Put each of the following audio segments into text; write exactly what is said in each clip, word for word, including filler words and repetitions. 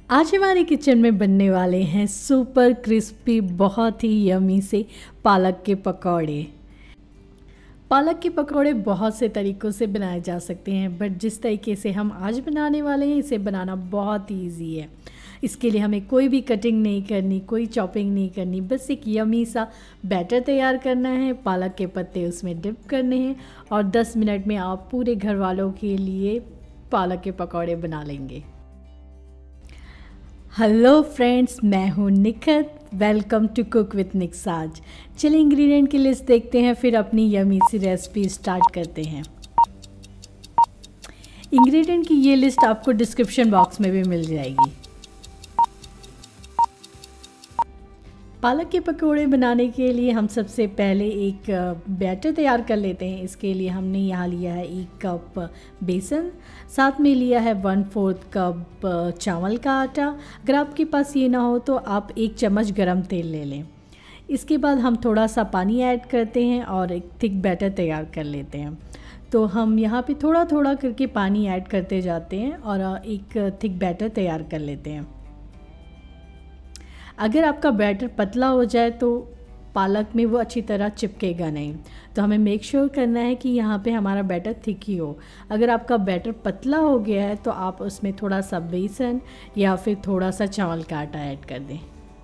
आज हमारे किचन में बनने वाले हैं सुपर क्रिस्पी बहुत ही यमी से पालक के पकौड़े। पालक के पकौड़े बहुत से तरीक़ों से बनाए जा सकते हैं, बट जिस तरीके से हम आज बनाने वाले हैं इसे बनाना बहुत ही ईजी है। इसके लिए हमें कोई भी कटिंग नहीं करनी, कोई चॉपिंग नहीं करनी, बस एक यमी सा बैटर तैयार करना है, पालक के पत्ते उसमें डिप करने हैं और दस मिनट में आप पूरे घर वालों के लिए पालक के पकौड़े बना लेंगे। हेलो फ्रेंड्स, मैं हूँ Nikhat. Welcome to cook with Nixas. चलिए इंग्रेडिएंट की लिस्ट देखते हैं, फिर अपनी यमी सी रेसिपी स्टार्ट करते हैं। इंग्रेडिएंट की ये लिस्ट आपको डिस्क्रिप्शन बॉक्स में भी मिल जाएगी। पालक के पकौड़े बनाने के लिए हम सबसे पहले एक बैटर तैयार कर लेते हैं। इसके लिए हमने यहाँ लिया है एक कप बेसन, साथ में लिया है वन फोर्थ कप चावल का आटा। अगर आपके पास ये ना हो तो आप एक चम्मच गरम तेल ले लें। इसके बाद हम थोड़ा सा पानी ऐड करते हैं और एक थिक बैटर तैयार कर लेते हैं। तो हम यहाँ पे थोड़ा थोड़ा करके पानी ऐड करते जाते हैं और एक थिक बैटर तैयार कर लेते हैं। अगर आपका बैटर पतला हो जाए तो पालक में वो अच्छी तरह चिपकेगा नहीं, तो हमें मेक श्योर करना है कि यहाँ पे हमारा बैटर थिक ही हो। अगर आपका बैटर पतला हो गया है तो आप उसमें थोड़ा सा बेसन या फिर थोड़ा सा चावल का आटा ऐड कर दें।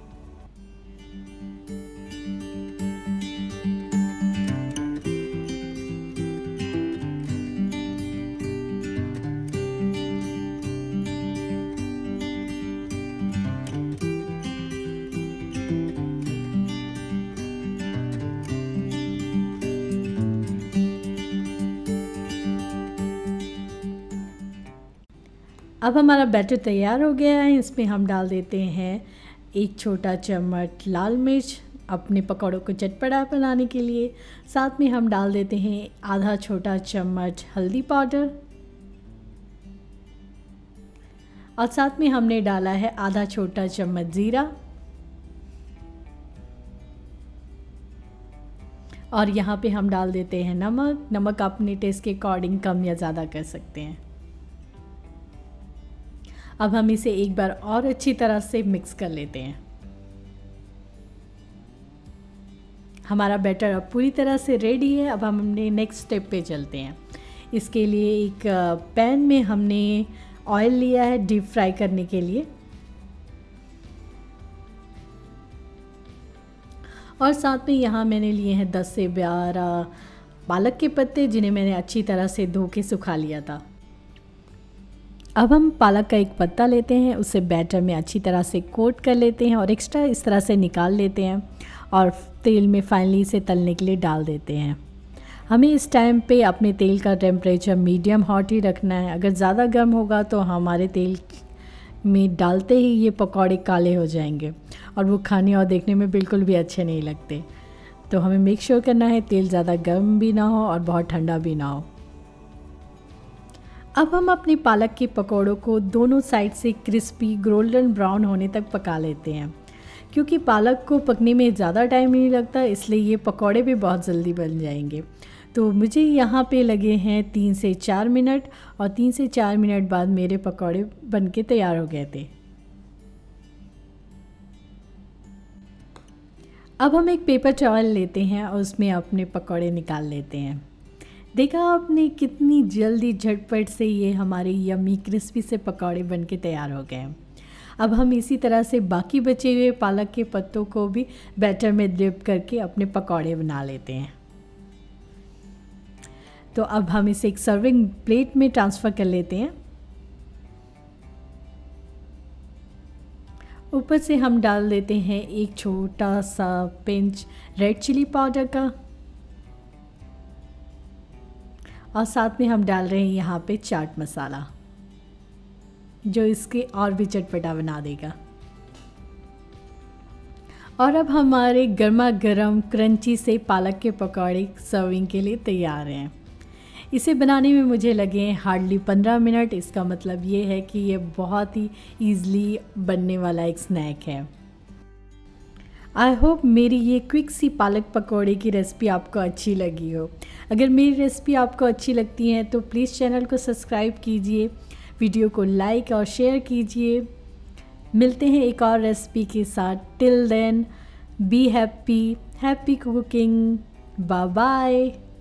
अब हमारा बैटर तैयार हो गया है। इसमें हम डाल देते हैं एक छोटा चम्मच लाल मिर्च अपने पकौड़ों को चटपटा बनाने के लिए। साथ में हम डाल देते हैं आधा छोटा चम्मच हल्दी पाउडर और साथ में हमने डाला है आधा छोटा चम्मच जीरा और यहाँ पे हम डाल देते हैं नमक। नमक अपने टेस्ट के अकॉर्डिंग कम या ज़्यादा कर सकते हैं। अब हम इसे एक बार और अच्छी तरह से मिक्स कर लेते हैं। हमारा बैटर अब पूरी तरह से रेडी है। अब हम हमने नेक्स्ट स्टेप पे चलते हैं। इसके लिए एक पैन में हमने ऑयल लिया है डीप फ्राई करने के लिए और साथ में यहाँ मैंने लिए हैं दस से बारह पालक के पत्ते, जिन्हें मैंने अच्छी तरह से धो के सुखा लिया था। अब हम पालक का एक पत्ता लेते हैं, उसे बैटर में अच्छी तरह से कोट कर लेते हैं और एक्स्ट्रा इस तरह से निकाल लेते हैं और तेल में फाइनली इसे तलने के लिए डाल देते हैं। हमें इस टाइम पे अपने तेल का टेम्परेचर मीडियम हॉट ही रखना है। अगर ज़्यादा गर्म होगा तो हमारे तेल में डालते ही ये पकौड़े काले हो जाएंगे और वो खाने और देखने में बिल्कुल भी अच्छे नहीं लगते। तो हमें मेक श्योर करना है तेल ज़्यादा गर्म भी ना हो और बहुत ठंडा भी ना हो। अब हम अपने पालक के पकौड़ों को दोनों साइड से क्रिस्पी गोल्डन ब्राउन होने तक पका लेते हैं। क्योंकि पालक को पकने में ज़्यादा टाइम नहीं लगता, इसलिए ये पकौड़े भी बहुत जल्दी बन जाएंगे। तो मुझे यहाँ पे लगे हैं तीन से चार मिनट और तीन से चार मिनट बाद मेरे पकौड़े बनके तैयार हो गए थे। अब हम एक पेपर टॉवल लेते हैं और उसमें अपने पकौड़े निकाल लेते हैं। देखा आपने कितनी जल्दी झटपट से ये हमारे यमी क्रिस्पी से पकौड़े बनके तैयार हो गए हैं। अब हम इसी तरह से बाकी बचे हुए पालक के पत्तों को भी बैटर में डिप करके अपने पकौड़े बना लेते हैं। तो अब हम इसे एक सर्विंग प्लेट में ट्रांसफ़र कर लेते हैं। ऊपर से हम डाल देते हैं एक छोटा सा पिंच रेड चिली पाउडर का और साथ में हम डाल रहे हैं यहाँ पे चाट मसाला, जो इसके और भी चटपटा बना देगा। और अब हमारे गर्मा गर्म क्रंची से पालक के पकौड़े सर्विंग के लिए तैयार हैं। इसे बनाने में मुझे लगे हार्डली पंद्रह मिनट। इसका मतलब ये है कि ये बहुत ही ईज़िली बनने वाला एक स्नैक है। आई होप मेरी ये क्विक सी पालक पकौड़े की रेसिपी आपको अच्छी लगी हो। अगर मेरी रेसिपी आपको अच्छी लगती है तो प्लीज़ चैनल को सब्सक्राइब कीजिए, वीडियो को लाइक और शेयर कीजिए। मिलते हैं एक और रेसिपी के साथ। Till then be happy, happy cooking, bye bye.